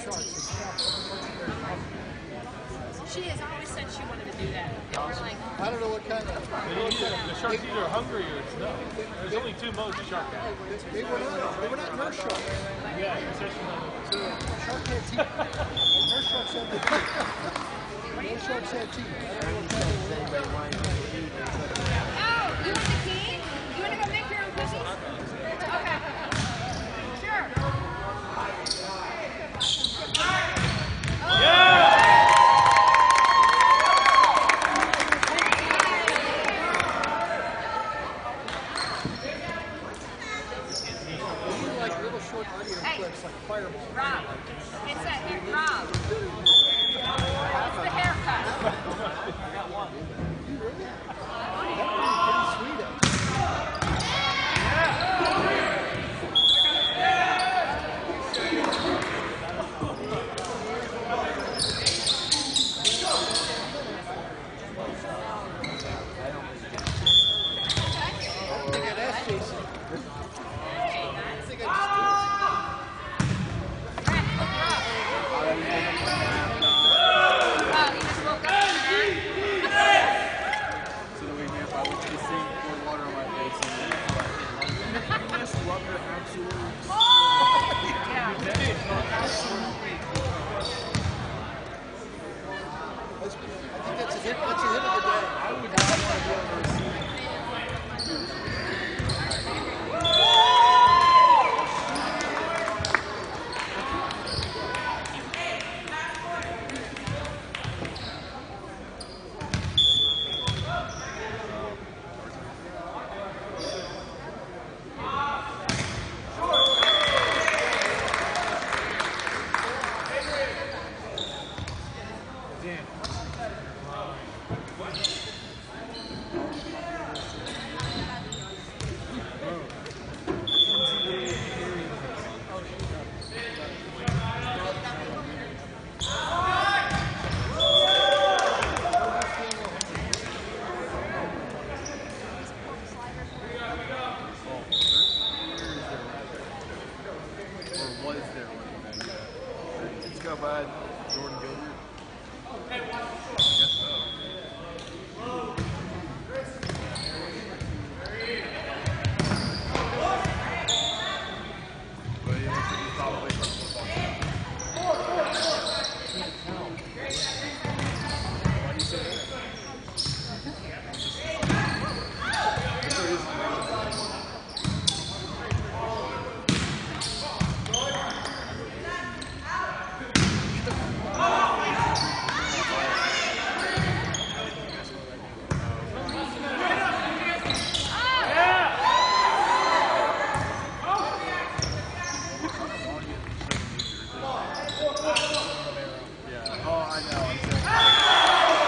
She has always said she wanted to do that. And we're like, I don't know what kind of. The shark's either hungry or it's not. There's only two modes of shark have. They were not nurse sharks. Yeah, especially not. So shark had teeth. Nurse sharks had the teeth. Nurse sharks had teeth. I don't know what kind of. oh, you want the key? You want to go make your own cookies? Okay. Sure. Yeah! Like little short audio clips, like Fireball. Rob, it's that hair. Rob, it's the haircut. You really? That would be pretty sweet, actually. I think I'd ask Jason. I think I'd just do it. You just woke up. So that way, if I went to the sink, pour water on my face, and you just love your absolute. I think that's a hit. That's a hit of the day. I would not want to be on the receiving. Was there one? It's got by Jordan Gilbert. I guess so. But he looks like he's probably from football. Why do you say that? Yeah. Oh, I know. I'm saying.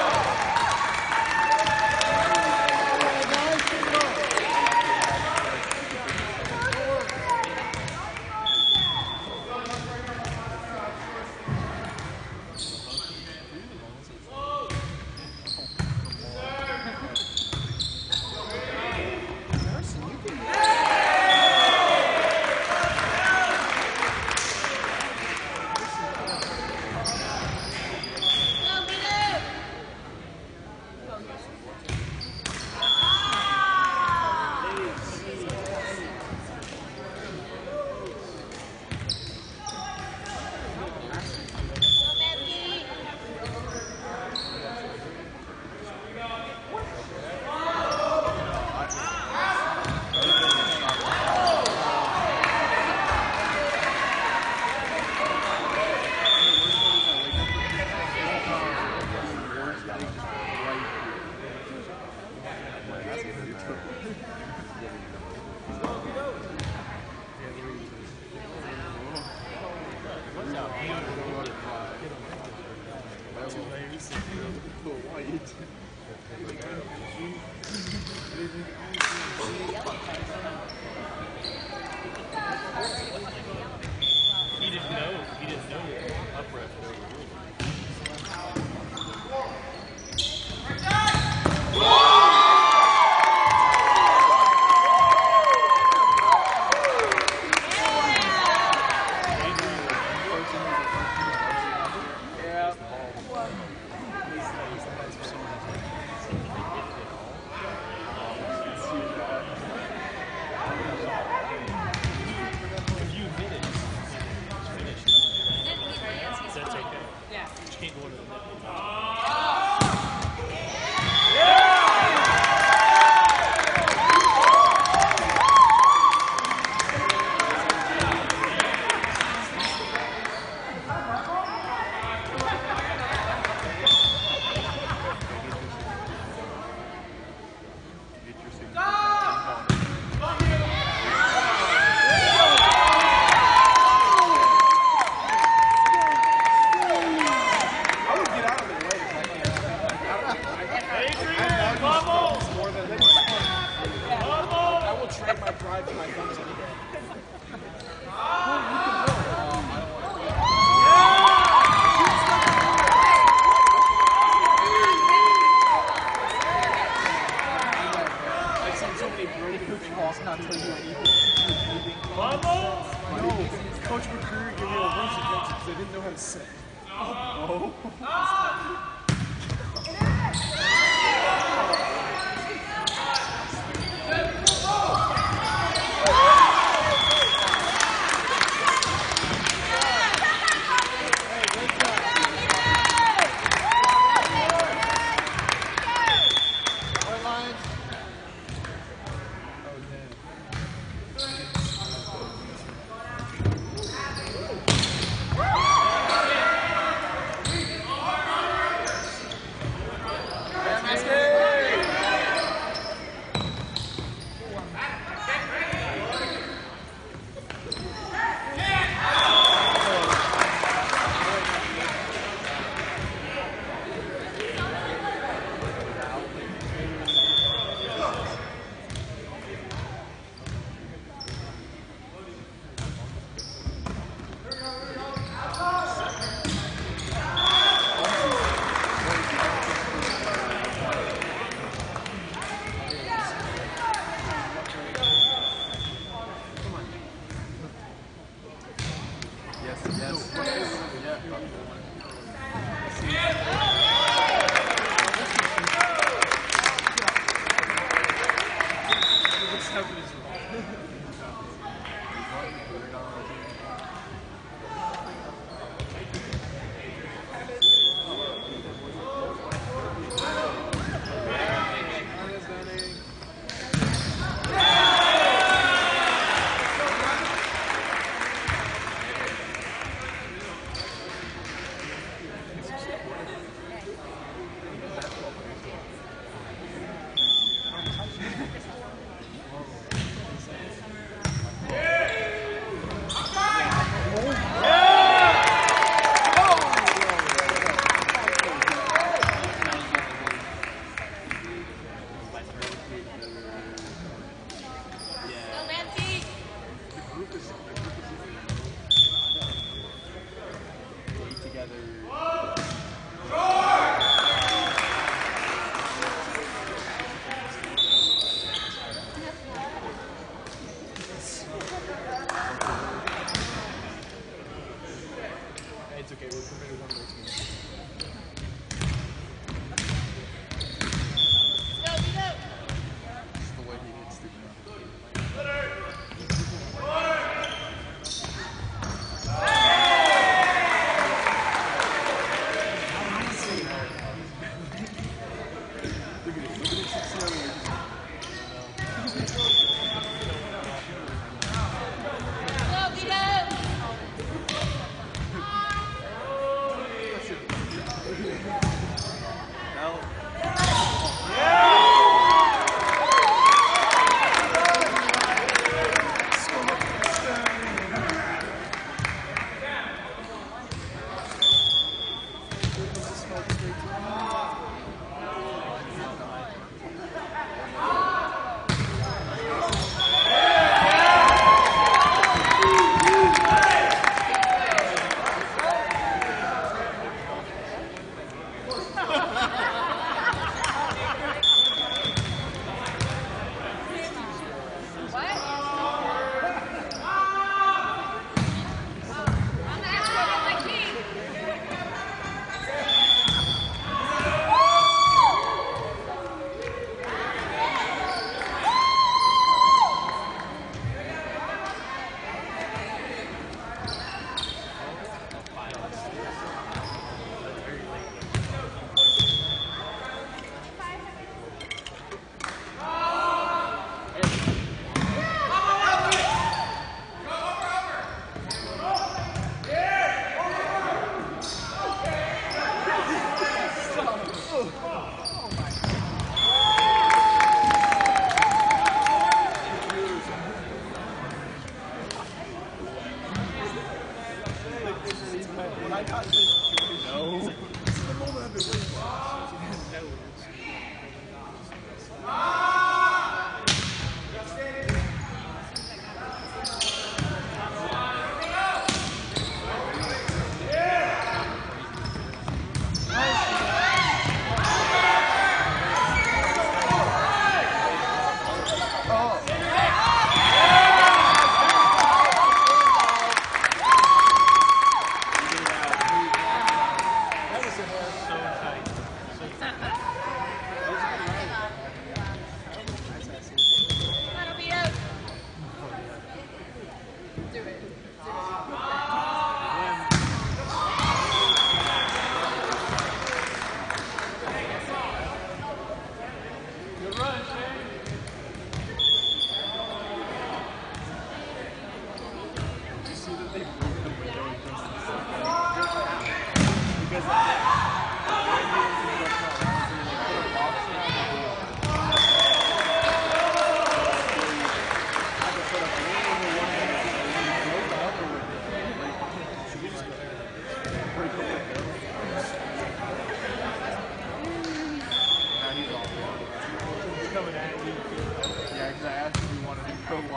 He didn't know. He didn't know upright. give you a worse attention because they didn't know how to set. Oh. It's okay, we'll come in one more team. It's the way he hits the ground.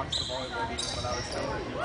watched the volleyball game, but I was telling you.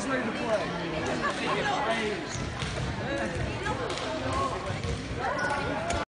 ready to play.